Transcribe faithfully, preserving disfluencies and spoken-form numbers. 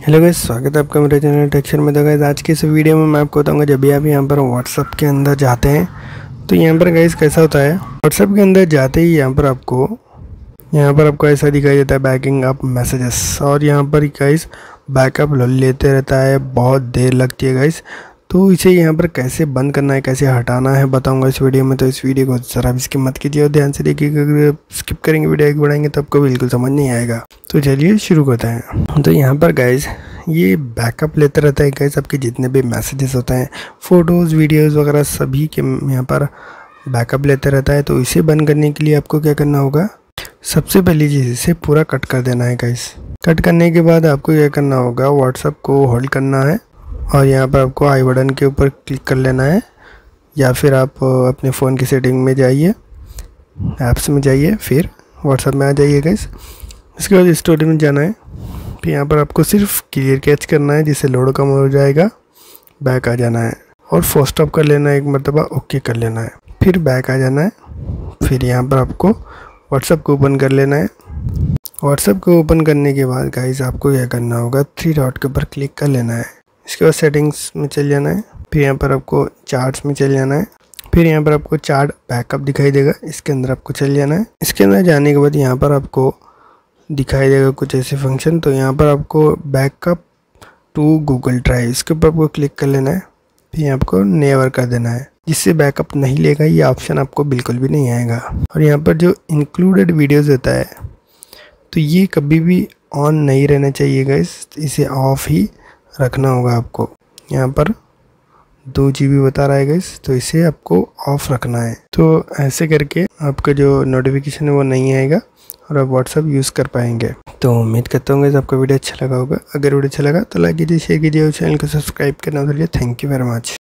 Hello guys, स्वागत है आपका मेरे चैनल टेक्सचर में। तो गाइस आज की इस वीडियो में मैं आपको बताऊंगा जब भी आप यहाँ पर व्हाट्सअप के अंदर जाते हैं तो यहाँ पर गाइस कैसा होता है। व्हाट्सअप के अंदर जाते ही यहाँ पर आपको यहाँ पर आपको ऐसा दिखाई देता है बैकिंग अप मैसेजेस, और यहाँ पर गाइस बैकअप लेते रहता है, बहुत देर लगती है गाइस। तो इसे यहाँ पर कैसे बंद करना है, कैसे हटाना है बताऊंगा इस वीडियो में। तो इस वीडियो को ज़रा भी स्किप मत कीजिए और ध्यान से देखिए, अगर स्किप करेंगे वीडियो आगे बढ़ाएंगे तो आपको बिल्कुल समझ नहीं आएगा। तो चलिए शुरू करते हैं। तो यहाँ पर गाइस ये बैकअप लेते रहता है गाइस, आपके जितने भी मैसेजेस होते हैं, फ़ोटोज़ वीडियोज़ वगैरह सभी के यहाँ पर बैकअप लेते रहता है। तो इसे बंद करने के लिए आपको क्या करना होगा, सबसे पहली चीज़ इसे पूरा कट कर देना है गाइस। कट करने के बाद आपको क्या करना होगा, व्हाट्सअप को होल्ड करना है और यहाँ पर आपको आई बटन के ऊपर क्लिक कर लेना है, या फिर आप अपने फ़ोन की सेटिंग में जाइए, ऐप्स में जाइए, फिर व्हाट्सअप में आ जाइए गाइस। इसके बाद स्टोरी में जाना है, फिर यहाँ पर आपको सिर्फ क्लियर कैच करना है जिससे लोड कम हो जाएगा, बैक आ जाना है और फोर्स स्टॉप कर लेना है, एक मरतबा ओके कर लेना है, फिर बैक आ जाना है। फिर यहाँ पर आपको व्हाट्सअप को ओपन कर लेना है। व्हाट्सअप को ओपन करने के बाद गाइस आपको क्या करना होगा, थ्री डॉट के ऊपर क्लिक कर लेना है। इसके बाद सेटिंग्स में चल जाना है, फिर यहाँ पर आपको चार्ट्स में चल जाना है, फिर यहाँ पर आपको चार्ट बैकअप दिखाई देगा, इसके अंदर आपको चल जाना है। इसके अंदर जाने के बाद यहाँ पर आपको दिखाई देगा कुछ ऐसे फंक्शन। तो यहाँ पर आपको बैकअप टू गूगल ड्राइव, इसके ऊपर आपको क्लिक कर लेना है, फिर आपको नेवर कर देना है, जिससे बैकअप नहीं लेगा, ये ऑप्शन आपको बिल्कुल भी नहीं आएगा। और यहाँ पर जो इंक्लूडेड वीडियोज़ होता है तो ये कभी भी ऑन नहीं रहना चाहिए गाइस, इसे ऑफ ही रखना होगा आपको। यहाँ पर दो जी बी बता रहा है गाइस, तो इसे आपको ऑफ रखना है। तो ऐसे करके आपका जो नोटिफिकेशन है वो नहीं आएगा और आप व्हाट्सअप यूज़ कर पाएंगे। तो उम्मीद करता हूँ गाइस आपको वीडियो अच्छा लगा होगा। अगर वीडियो अच्छा लगा तो लाइक कीजिए, शेयर कीजिए और चैनल को सब्सक्राइब करना भूलिए। Thank you very much.